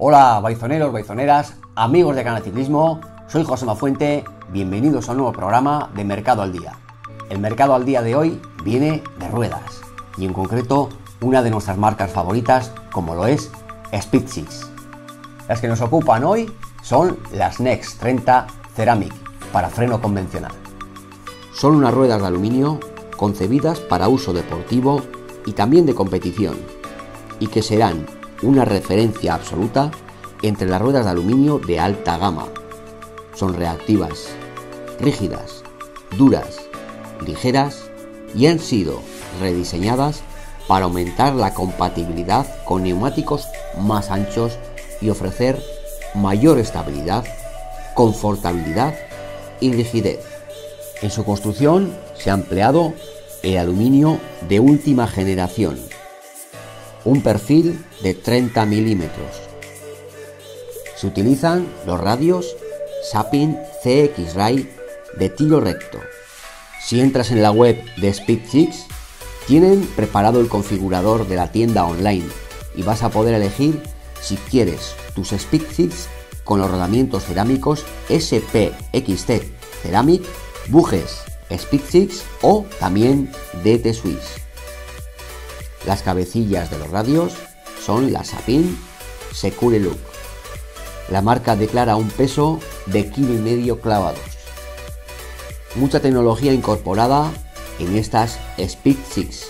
Hola baizoneros, baizoneras, amigos de Canal Ciclismo, soy Josema Fuente, bienvenidos a un nuevo programa de Mercado al Día. El Mercado al Día de hoy viene de ruedas y en concreto una de nuestras marcas favoritas como lo es Speed6. Las que nos ocupan hoy son las Next 30 Ceramic para freno convencional. Son unas ruedas de aluminio concebidas para uso deportivo y también de competición y que serán una referencia absoluta entre las ruedas de aluminio de alta gama. Son reactivas, rígidas, duras, ligeras y han sido rediseñadas para aumentar la compatibilidad con neumáticos más anchos y ofrecer mayor estabilidad, confortabilidad y rigidez. En su construcción se ha empleado el aluminio de última generación, un perfil de 30 milímetros. Se utilizan los radios Sapin CX-Ray de tiro recto. Si entras en la web de Speed6, tienen preparado el configurador de la tienda online y vas a poder elegir si quieres tus Speed6 con los rodamientos cerámicos SPXT Ceramic, bujes Speed6 o también DT Swiss. Las cabecillas de los radios son la Sapin Secure Look. La marca declara un peso de 1,5 kg clavados. Mucha tecnología incorporada en estas Speed6.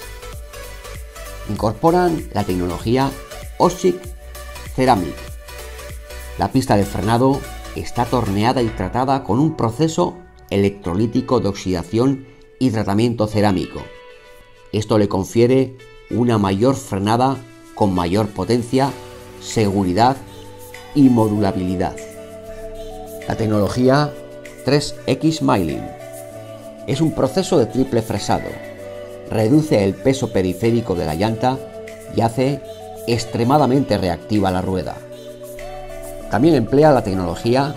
Incorporan la tecnología OSIC Ceramic. La pista de frenado está torneada y tratada con un proceso electrolítico de oxidación y tratamiento cerámico. Esto le confiere una mayor frenada con mayor potencia, seguridad y modulabilidad. La tecnología 3X Milling es un proceso de triple fresado. Reduce el peso periférico de la llanta y hace extremadamente reactiva la rueda. También emplea la tecnología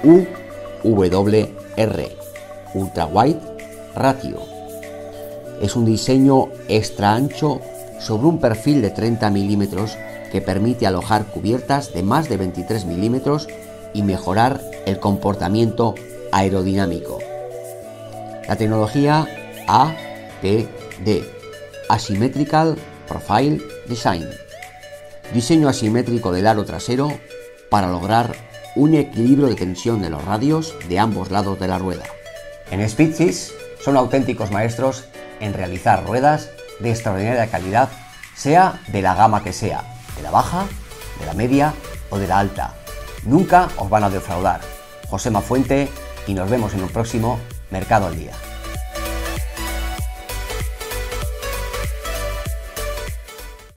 UWR, Ultra Wide Ratio. Es un diseño extra ancho sobre un perfil de 30 milímetros que permite alojar cubiertas de más de 23 milímetros y mejorar el comportamiento aerodinámico. La tecnología APD, Asymmetrical Profile Design, diseño asimétrico del aro trasero para lograr un equilibrio de tensión de los radios de ambos lados de la rueda. En Speed6 son auténticos maestros en realizar ruedas de extraordinaria calidad, sea de la gama que sea, de la baja, de la media o de la alta. Nunca os van a defraudar. Josema Fuente y nos vemos en un próximo Mercado al Día.